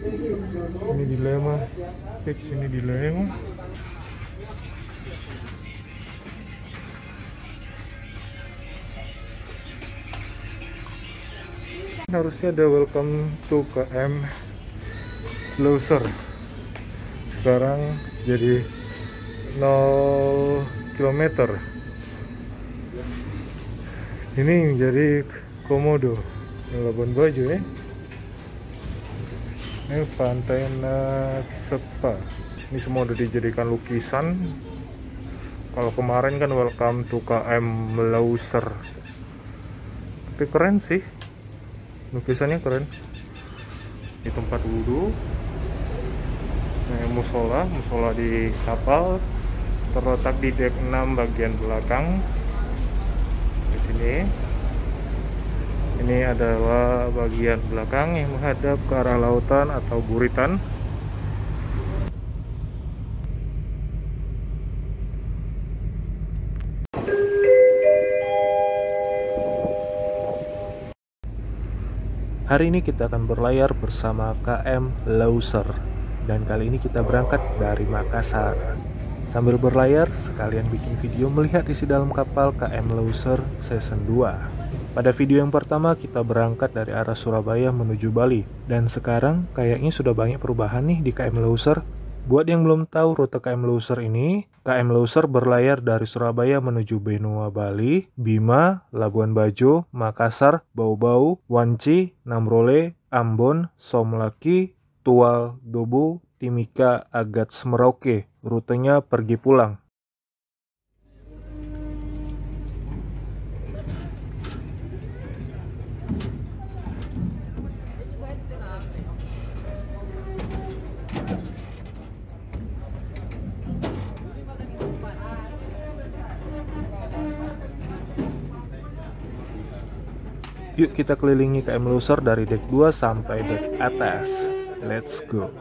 Ini dilema, fix ini dilema. Harusnya ada welcome to KM Loser. Sekarang jadi 0 km. Ini jadi Komodo Labuan Bajo ya. Ini Pantai Naksepa. Ini semua udah dijadikan lukisan. Kalau kemarin kan welcome to KM Loser. Tapi keren sih, lukisannya keren. Di tempat wudhu. Musola di kapal terletak di dek 6 bagian belakang. Di sini. Ini adalah bagian belakang yang menghadap ke arah lautan atau buritan. Hari ini kita akan berlayar bersama KM Loser. Dan kali ini kita berangkat dari Makassar. Sambil berlayar, sekalian bikin video melihat isi dalam kapal KM Loser Season 2. Pada video yang pertama kita berangkat dari arah Surabaya menuju Bali. Dan sekarang kayaknya sudah banyak perubahan nih di KM Loser. Buat yang belum tahu rute KM Loser ini, KM Loser berlayar dari Surabaya menuju Benua Bali, Bima, Labuan Bajo, Makassar, Bau-Bau, Wanci, Namrole, Ambon, Somlaki, Tual, Dobo, Timika, Agats, Merauke. Rutenya pergi pulang. Yuk kita kelilingi KM Loser dari dek 2 sampai dek atas. Let's go.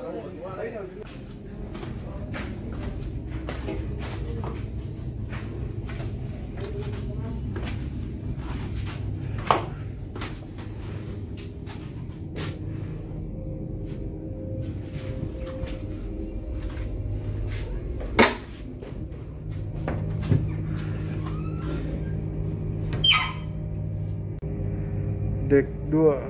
Dek 2.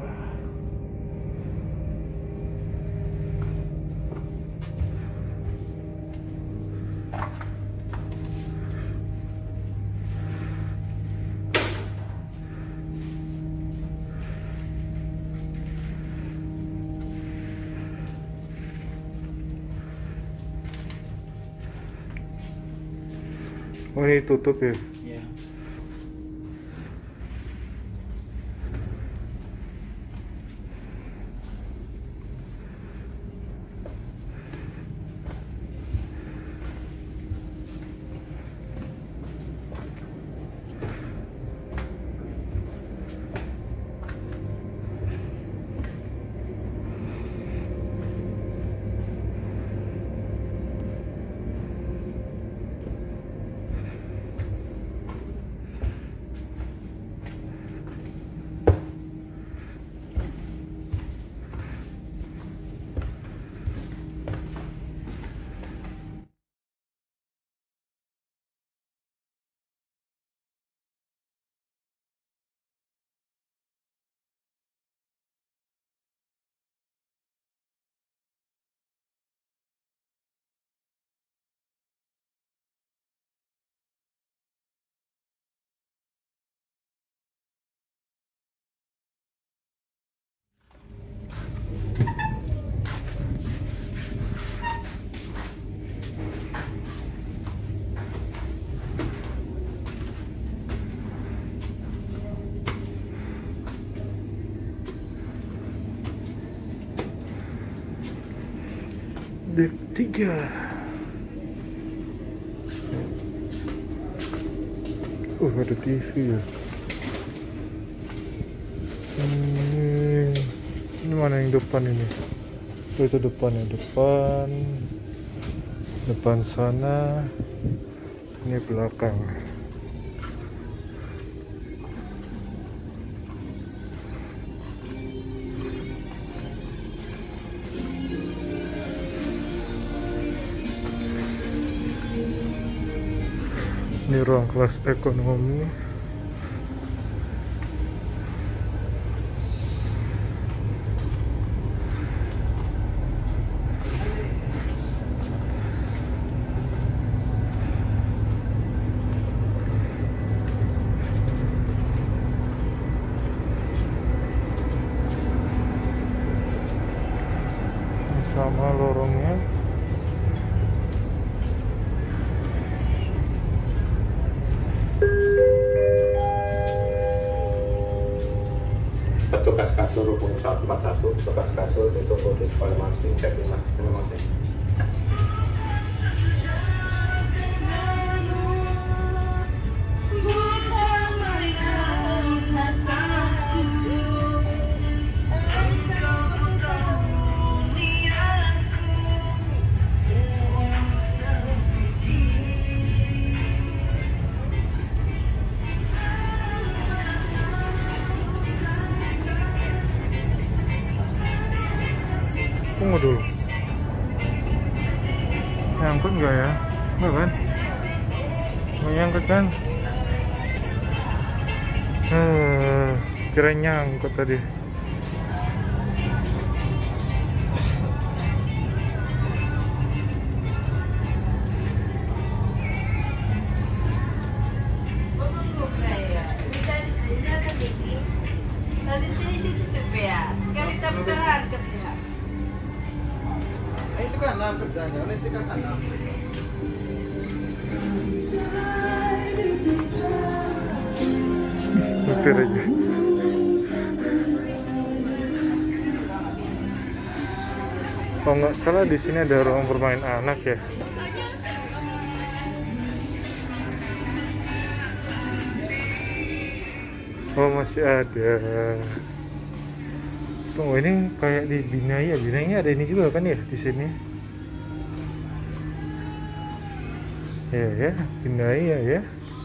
Oh, ini tutup ya? Iya. Dek 3. Ada TV ya. Ini mana yang depan ini? Oh, itu depan ya, depan sana. Ini belakang. Ini ruang kelas ekonomi. Ini sama lorongnya. Tugas kasur hubungi 141, tugas kasur ditunggu di sekolah masing, cek 5. Terima kasih. Tunggu dulu. Nyangkut nggak ya? Nggak kan? Nggak nyangkut kan? Kira nyangkut tadi. Itu kan 6 kerjanya, oleh sih kan 6. Nyetir aja. Kalau nggak salah di sini ada ruang bermain anak ya. Oh masih ada. Tunggu, ini kayak di Binaya. Binaya ada ini juga kan ya di sini. Ya, Binaya ya.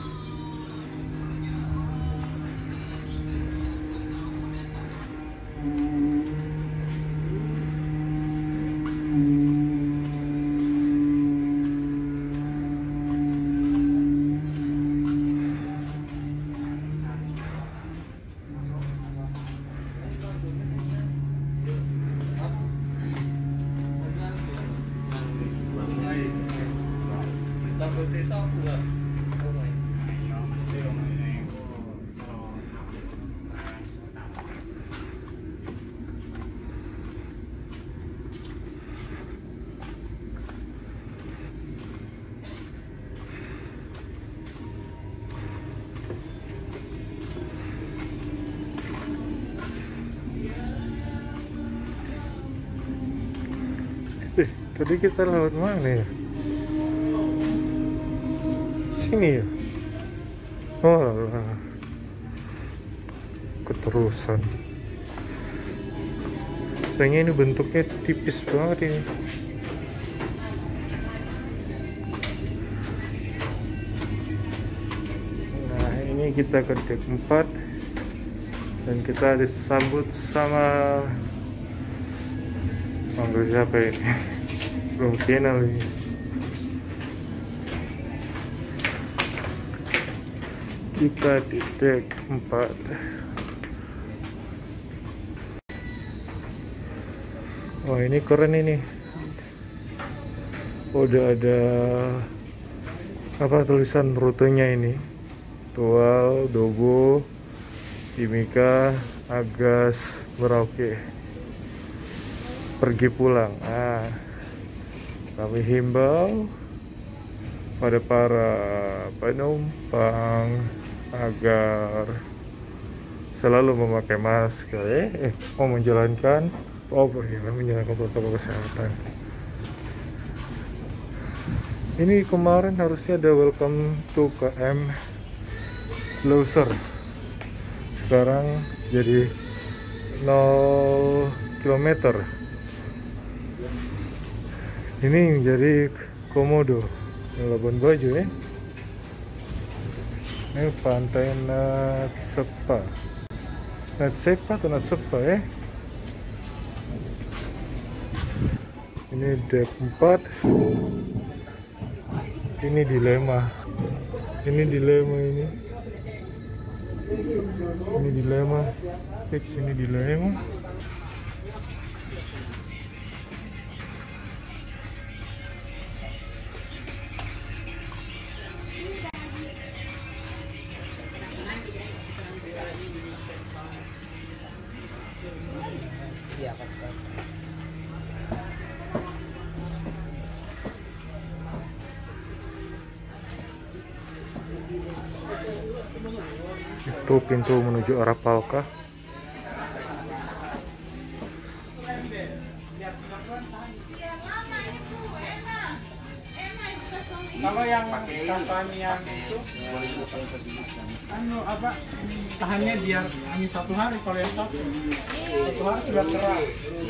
Tadi kita lewat mana ya? Sini ya? Oh lah, keterusan. Sayangnya ini bentuknya tipis banget ini. Nah ini kita ke dek 4 dan kita disambut sama manggil siapa ini? Belum kenal ini. Kita di dek 4. Wah ini keren ini. Udah ada apa tulisan rutenya ini. Tual, Dobo, Timika, Agas, Merauke. Pergi pulang. Kami himbau pada para penumpang agar selalu memakai masker menjalankan protokol kesehatan. Ini kemarin harusnya ada welcome to KM Loser, sekarang jadi 0 km. Ini menjadi Komodo, Labuan Bajo ya. Ini pantai Natsepa. Natsepa atau Natsepa ya. Ini dek 4. Ini dilema. Ini dilema ini. Ini dilema. Fix ini dilema. Iya, Pak. Itu pintu menuju arah Palka. Kalau yang kasan yang itu apa tahannya biar hanya 1 hari, kalau yang 1 hari sudah keras.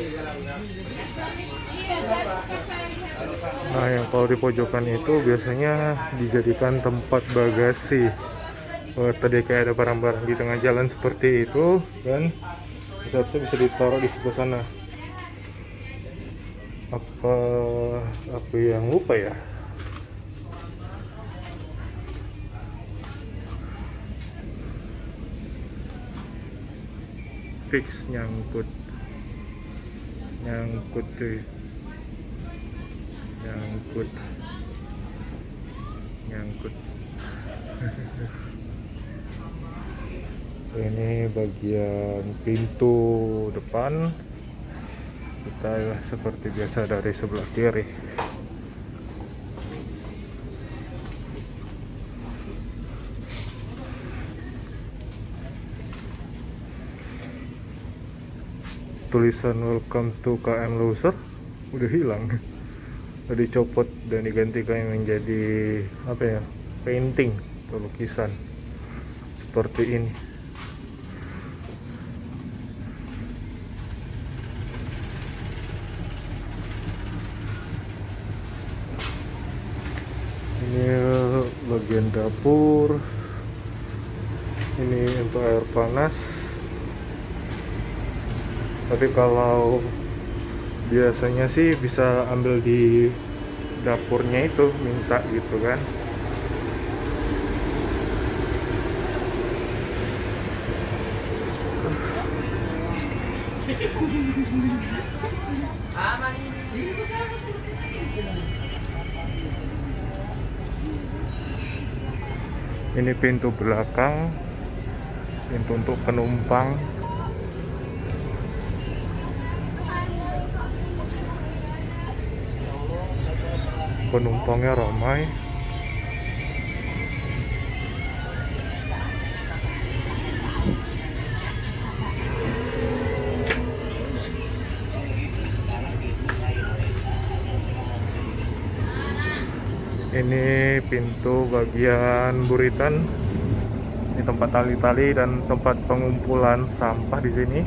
Nah, yang kalau di pojokan itu biasanya dijadikan tempat bagasi. Tadi kayak ada barang-barang di tengah jalan seperti itu, dan seharusnya bisa ditaruh di sebelah sana. Apa yang lupa ya? Fix nyangkut tuh, nyangkut. Ini bagian pintu depan. Kita seperti biasa dari sebelah kiri. Tulisan welcome to KM Loser udah hilang, udah dicopot dan digantikan menjadi apa ya, painting atau lukisan seperti ini. Ini bagian dapur, ini untuk air panas. Tapi kalau biasanya sih bisa ambil di dapurnya itu, minta gitu kan. Ini pintu belakang, pintu untuk penumpang. Penumpangnya ramai. Ini pintu bagian buritan. Ini tempat tali-tali dan tempat pengumpulan sampah di sini.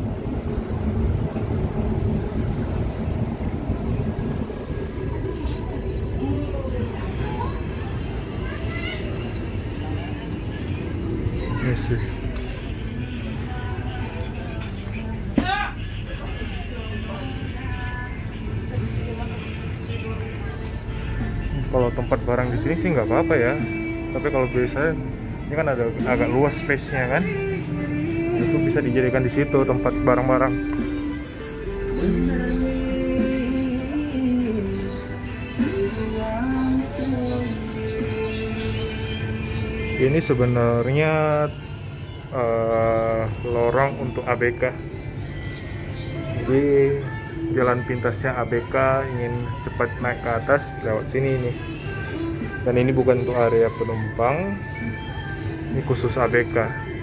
Ini sih. Kalau tempat barang di sini sih nggak apa-apa ya. Tapi kalau biasanya ini kan ada agak luas space-nya kan. Itu bisa dijadikan di situ tempat barang-barang. Ini sebenarnya lorong untuk ABK. Jadi jalan pintasnya ABK ingin cepat naik ke atas lewat sini nih. Dan ini bukan untuk area penumpang, ini khusus ABK.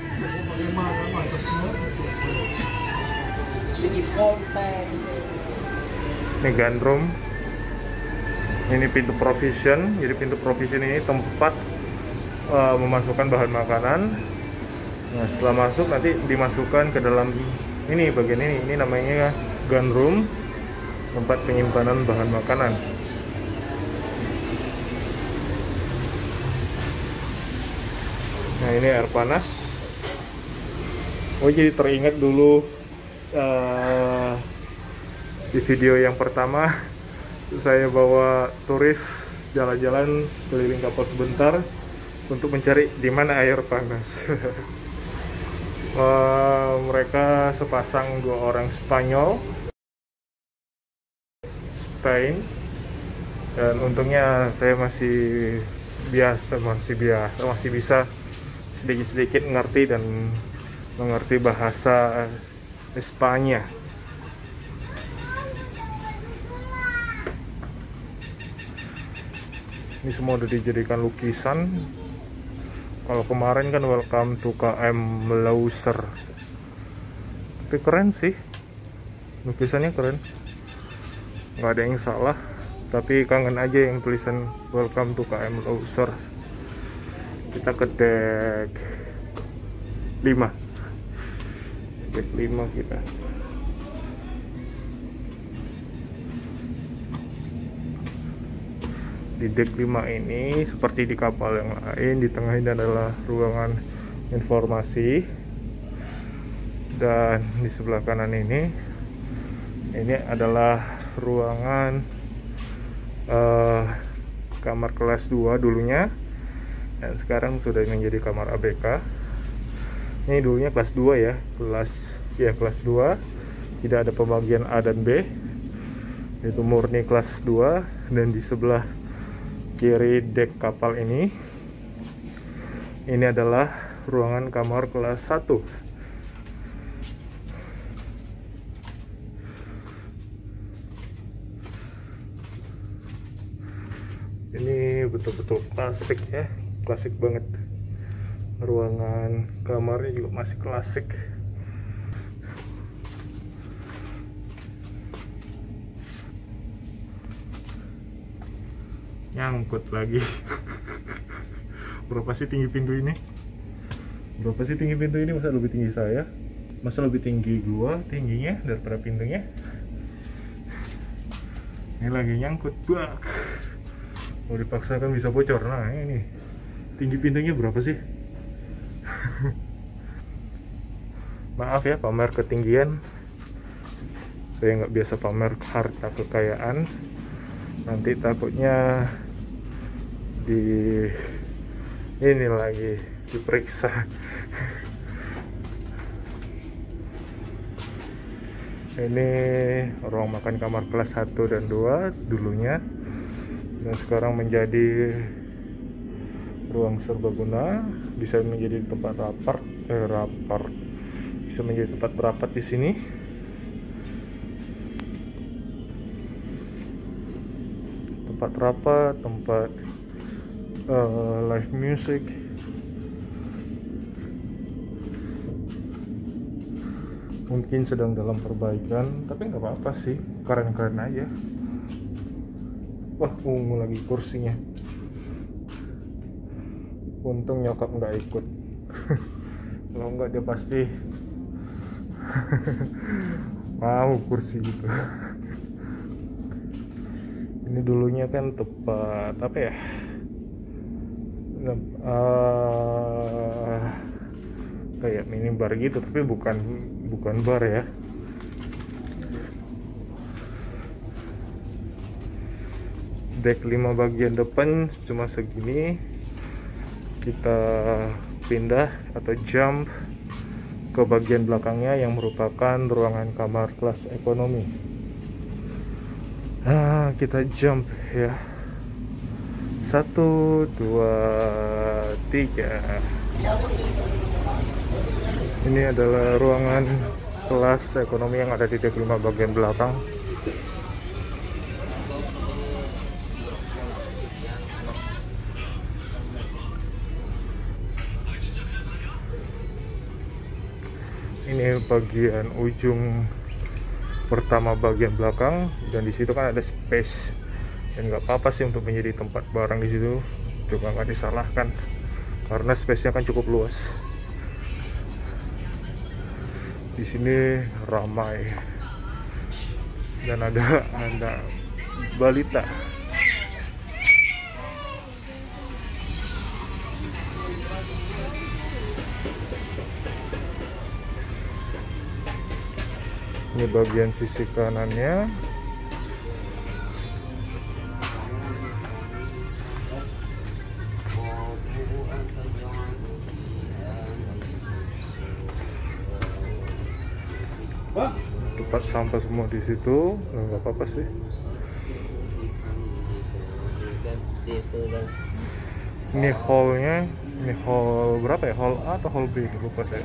Ini gunroom. Ini pintu provision. Jadi pintu provision ini tempat memasukkan bahan makanan. Nah, setelah masuk nanti dimasukkan ke dalam ini, bagian ini namanya gunroom, tempat penyimpanan bahan makanan. Nah, ini air panas. Oh, jadi teringat dulu di video yang pertama saya bawa turis jalan-jalan keliling kapal sebentar. untuk mencari di mana air panas. Mereka sepasang dua orang Spanyol, Spain, dan untungnya saya masih bisa sedikit-sedikit mengerti dan mengerti bahasa Espanya. Ini semua udah dijadikan lukisan. Kalau kemarin kan welcome to KM Loser, tapi keren sih, lukisannya keren, nggak ada yang salah. Tapi kangen aja yang tulisan welcome to KM Loser. Kita ke deck 5. Deck 5 kita. Di deck 5 ini seperti di kapal yang lain, di tengah ini adalah ruangan informasi, dan di sebelah kanan ini adalah ruangan kamar kelas 2 dulunya, dan sekarang sudah menjadi kamar ABK. Ini dulunya kelas 2 ya, kelas 2, tidak ada pembagian A dan B, itu murni kelas 2. Dan di sebelah kiri dek kapal ini adalah ruangan kamar kelas 1. Ini betul-betul klasik ya, klasik banget. Ruangan kamarnya juga masih klasik. Nyangkut lagi. Berapa sih tinggi pintu ini? Masa lebih tinggi saya? Masa lebih tinggi gua tingginya daripada pintunya? Ini lagi nyangkut, bak. Mau dipaksakan bisa bocor. Nah ini tinggi pintunya berapa sih? Maaf ya pamer ketinggian, saya nggak biasa pamer harta kekayaan. Nanti takutnya ini lagi diperiksa. Ini ruang makan kamar kelas 1 dan 2 dulunya, dan sekarang menjadi ruang serbaguna. Bisa menjadi tempat bisa menjadi tempat berapat di sini. Tempat rapat, tempat live music. Mungkin sedang dalam perbaikan, tapi nggak apa-apa sih, keren-keren aja. Wah, ungu lagi kursinya. Untung nyokap nggak ikut. Kalau nggak dia pasti mau kursi gitu. Ini dulunya kan tempat apa ya? Kayak minibar gitu, tapi bukan bar ya. Deck 5 bagian depan cuma segini. Kita pindah atau jump ke bagian belakangnya yang merupakan ruangan kamar kelas ekonomi. Nah, kita jump ya. 1, 2, 3. Ini adalah ruangan kelas ekonomi yang ada di deck 5 bagian belakang. Ini bagian ujung pertama bagian belakang, dan di situ kan ada space, dan nggak apa-apa sih untuk menjadi tempat barang di situ, juga nggak disalahkan karena space-nya kan cukup luas. Di sini ramai dan ada balita. Ini bagian sisi kanannya. sampah semua di situ. Nggak apa-apa sih. Ini hallnya, ini hall berapa ya? Hall A atau hall B? Lupa saya.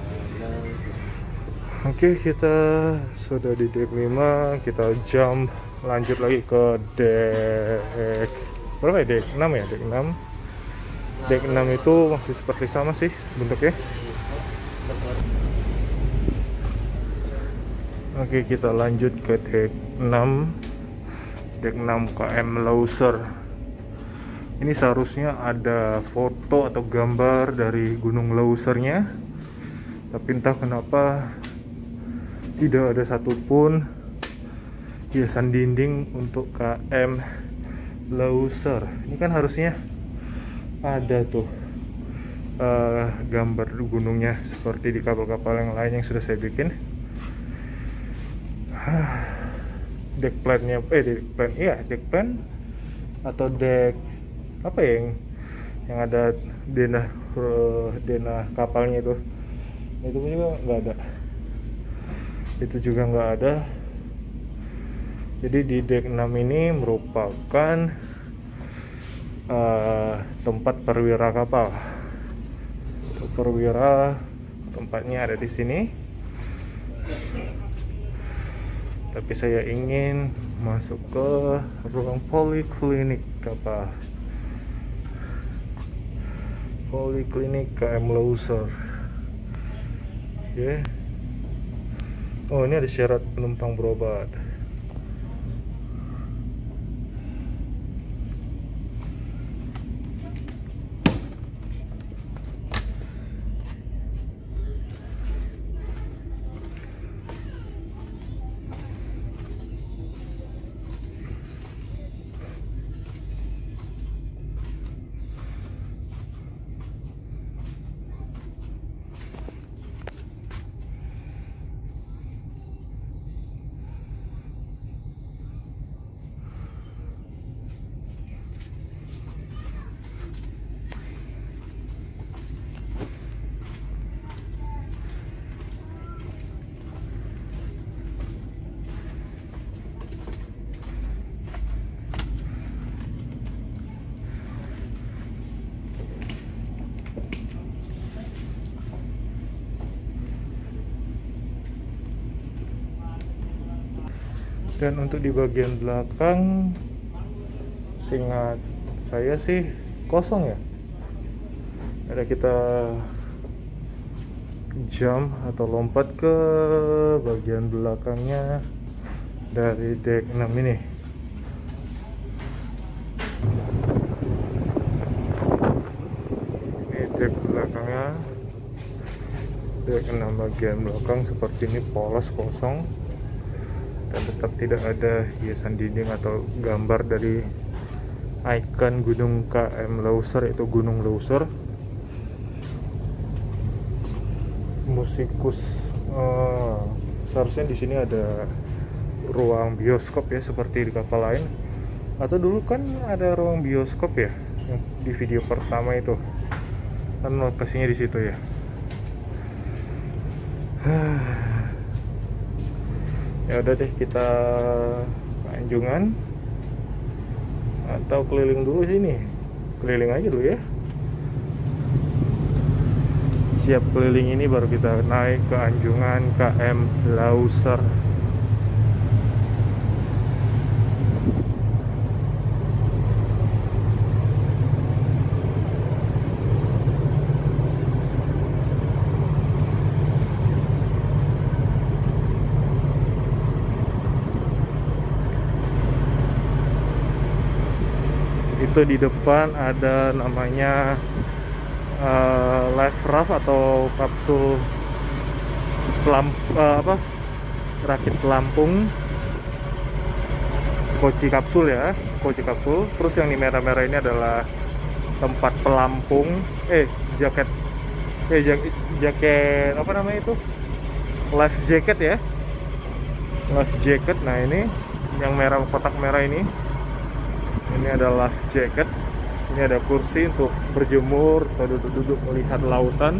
Oke, kita sudah di deck 5, kita jump lanjut lagi ke deck berapa ya? Deck 6 ya? Deck 6. Deck 6 itu masih seperti sama sih bentuknya. Oke, kita lanjut ke deck 6. Deck 6 KM Loser. Ini seharusnya ada foto atau gambar dari Gunung Losernya, tapi entah kenapa tidak ada satupun hiasan dinding untuk KM Loser. Ini kan harusnya ada tuh gambar gunungnya seperti di kapal-kapal yang lain yang sudah saya bikin. Deck plan-nya deck plan atau deck apa ya yang ada denah kapalnya itu juga nggak ada, itu juga nggak ada. Jadi di deck 6 ini merupakan tempat perwira kapal. Perwira tempatnya ada di sini, tapi saya ingin masuk ke ruang poliklinik kapal. Poliklinik KM Loser. Oke. Oh, ini ada syarat penumpang berobat. Dan untuk di bagian belakang, seingat saya sih kosong ya. Ada kita jump atau lompat ke bagian belakangnya dari deck 6 ini. Ini deck belakangnya, deck 6 bagian belakang seperti ini, polos, kosong, dan tetap tidak ada hiasan dinding atau gambar dari ikon gunung KM Loser, yaitu Gunung Loser. Musikus, seharusnya di sini ada ruang bioskop ya, seperti di kapal lain. Atau dulu kan ada ruang bioskop ya, yang di video pertama itu kan lokasinya di situ ya. Ya udah deh, kita ke Anjungan atau keliling dulu sini. Keliling aja dulu ya. Siap keliling ini baru kita naik ke Anjungan KM Loser. Itu di depan ada namanya life raft atau kapsul rakit pelampung, koci kapsul ya, koci kapsul. Terus yang di merah-merah ini adalah tempat pelampung, jaket apa namanya itu, life jacket ya, life jacket. Nah ini yang merah, kotak merah ini adalah life jacket. Ini ada kursi untuk berjemur atau duduk-duduk melihat lautan.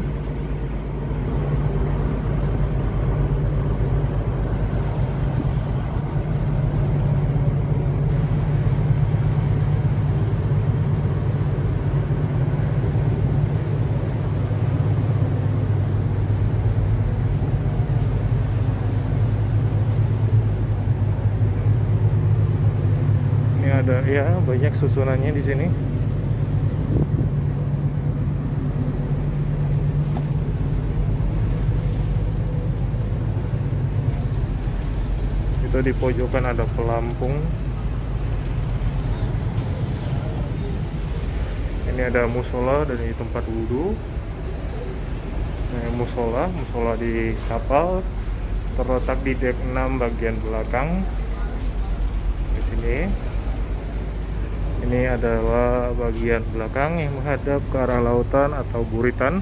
ada ya banyak susunannya di sini. Itu di pojokan ada pelampung. Ini ada musola dan ini tempat wudhu. Nah, musola di kapal terletak di dek 6 bagian belakang. Di sini. Ini adalah bagian belakang yang menghadap ke arah lautan atau buritan.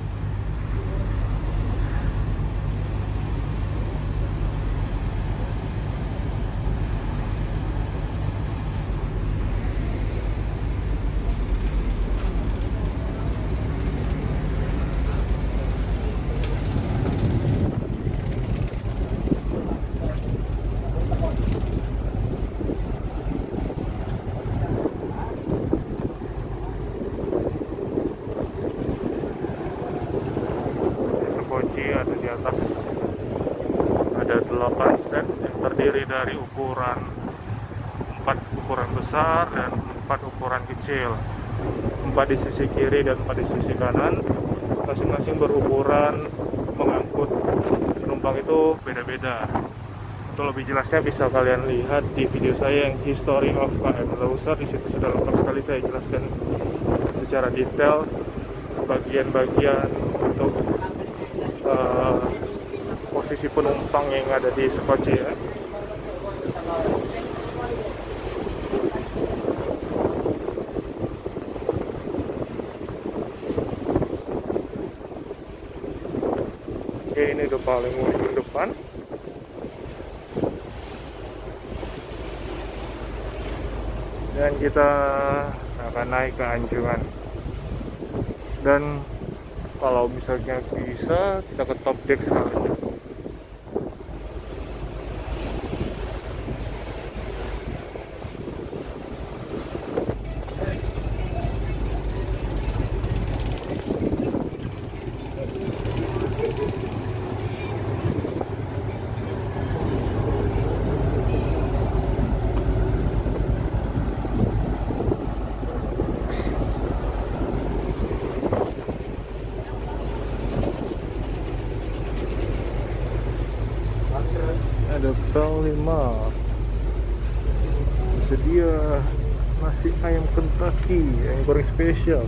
Ada di atas ada 8 set yang terdiri dari ukuran 4 ukuran besar dan 4 ukuran kecil, 4 di sisi kiri dan 4 di sisi kanan, masing-masing berukuran mengangkut penumpang itu beda-beda. Untuk lebih jelasnya bisa kalian lihat di video saya yang History of KM Loser. Di situ sudah lengkap sekali saya jelaskan secara detail bagian-bagian untuk posisi penumpang yang ada di Sekoci ya. Oke, ini udah paling ujung depan. Dan kita akan naik ke Anjungan. Dan kalau misalnya bisa, kita ke top deck sekali. Ada bel 5, sedia nasi ayam Kentucky yang goreng spesial.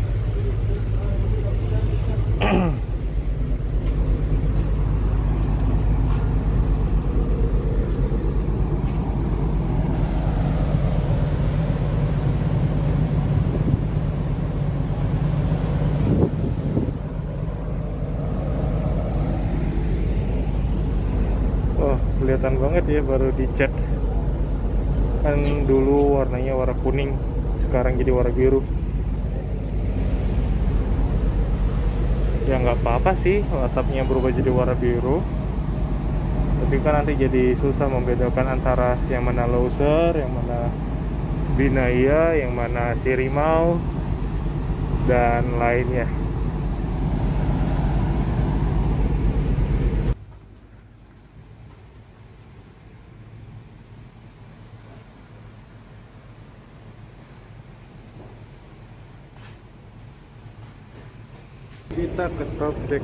Kelihatan banget ya, baru dicat. Kan dulu warnanya warna kuning, sekarang jadi warna biru. Ya nggak apa-apa sih atapnya berubah jadi warna biru, tapi kan nanti jadi susah membedakan antara yang mana Loser, yang mana Binaya, yang mana Sirimau dan lainnya. Kita ke top deck.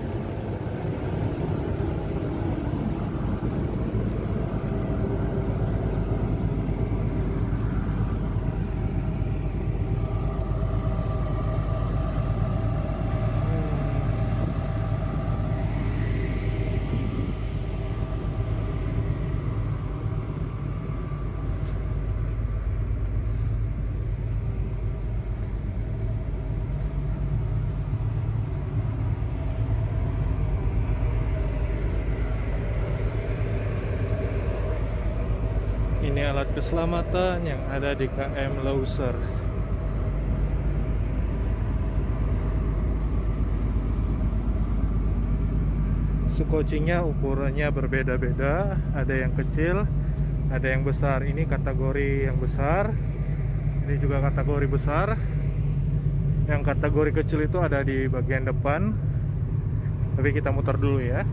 Ini alat keselamatan yang ada di KM Loser. Sekocinya ukurannya berbeda-beda, ada yang kecil, ada yang besar. Ini kategori yang besar, ini juga kategori besar. Yang kategori kecil itu ada di bagian depan, tapi kita muter dulu ya.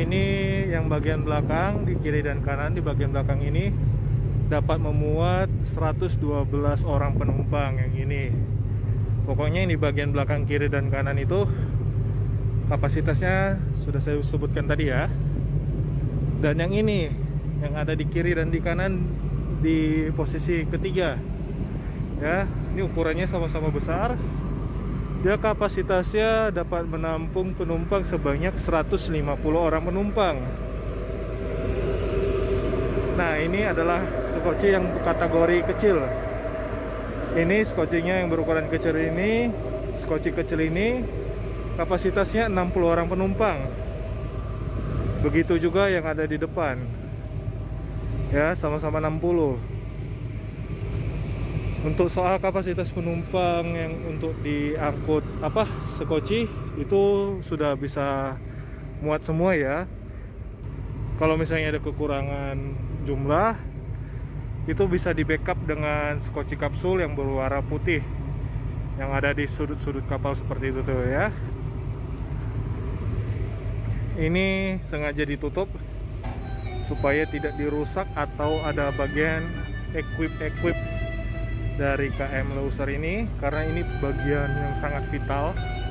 ini yang bagian belakang, di kiri dan kanan, di bagian belakang ini dapat memuat 112 orang penumpang yang ini. Pokoknya yang di bagian belakang kiri dan kanan itu kapasitasnya sudah saya sebutkan tadi ya. Dan yang ini yang ada di kiri dan di kanan di posisi ketiga ya, ini ukurannya sama-sama besar. Dia kapasitasnya dapat menampung penumpang sebanyak 150 orang penumpang. Nah, ini adalah skoci yang kategori kecil. Ini skocinya yang berukuran kecil ini, skoci kecil ini kapasitasnya 60 orang penumpang. Begitu juga yang ada di depan. Ya, sama-sama 60. Untuk soal kapasitas penumpang yang untuk diangkut skoci itu sudah bisa muat semua ya. Kalau misalnya ada kekurangan jumlah, itu bisa di backup dengan skoci kapsul yang berwarna putih yang ada di sudut-sudut kapal seperti itu tuh ya. Ini sengaja ditutup supaya tidak dirusak atau ada bagian equip dari KM Loser ini, karena ini bagian yang sangat vital